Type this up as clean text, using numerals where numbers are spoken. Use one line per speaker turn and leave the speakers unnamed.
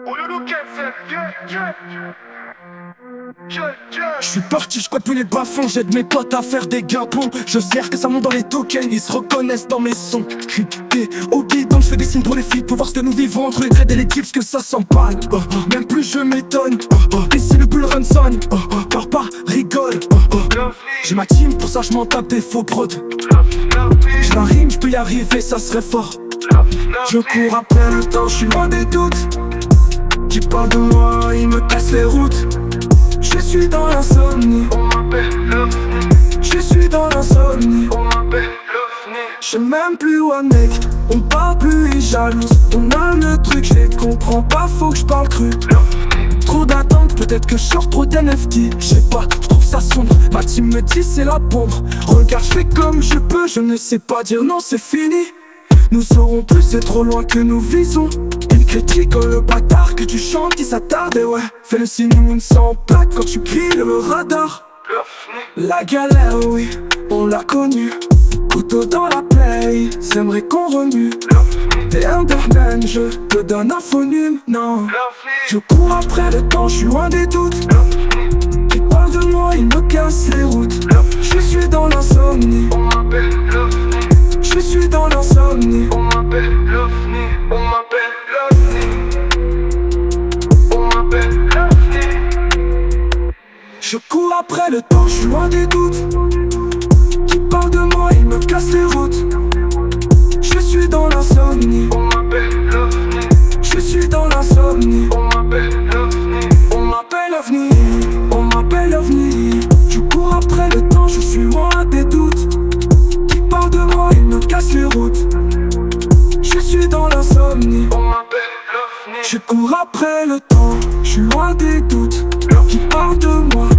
Je suis parti, je plus les bas-fonds. J'aide mes potes à faire des guimpons. Je sers que ça monte dans les tokens. Ils se reconnaissent dans mes sons. Crypté au bidon, je fais des signes pour les filles pour voir ce que nous vivons entre les trades et les tips, que ça s'emballe. Même plus je m'étonne. Et c'est le bull run son. Papa rigole. J'ai ma team, pour ça je m'en tape des faux prods. Je la rime, je peux y arriver, ça serait fort. Je cours après le temps, je suis loin des doutes. Qui parle de moi, il me casse les routes. Je suis dans l'insomnie. Je suis dans l'insomnie. Je sais même plus où on est. On parle plus, il jalouse. On a le truc, je les comprends pas, faut que je parle cru. Trop d'attentes, peut-être que je sors trop d'NFT. Je sais pas, je trouve ça sombre. Ma team me dit c'est la bombe. Regarde, je fais comme je peux, je ne sais pas dire non, c'est fini. Nous saurons plus, c'est trop loin que nous visons. Ils critiquent le bâtard que tu chantes, qui s'attarde. Et ouais, fais le signe moon sans plaque quand tu plies le radar. La galère, oui, on l'a connu. Couteau dans la plaie, j'aimerais qu'on remue. T'es underman, je te donne un phonème, non. Je cours après le temps, je suis loin des doutes. Qui parle de moi, il me casse les routes. Je suis dans l'insomnie. Je suis dans l'insomnie. On m'appelle l'OVNI. On m'appelle l'OVNI. On m'appelle l'OVNI. Je cours après le temps, je suis loin des doutes. Qui parle de moi, il me casse les routes. Je suis dans l'insomnie. On m'appelle l'OVNI. Je suis dans l'insomnie. On m'appelle l'OVNI. On m'appelle l'OVNI. On m'appelle l'OVNI. Je cours après le temps, je suis loin des doutes. Qui parle de moi, il me casse les routes. Je suis dans l'insomnie. On m'appelle l'OVNI. Je cours après le temps, je suis loin des doutes. Qui parle de moi,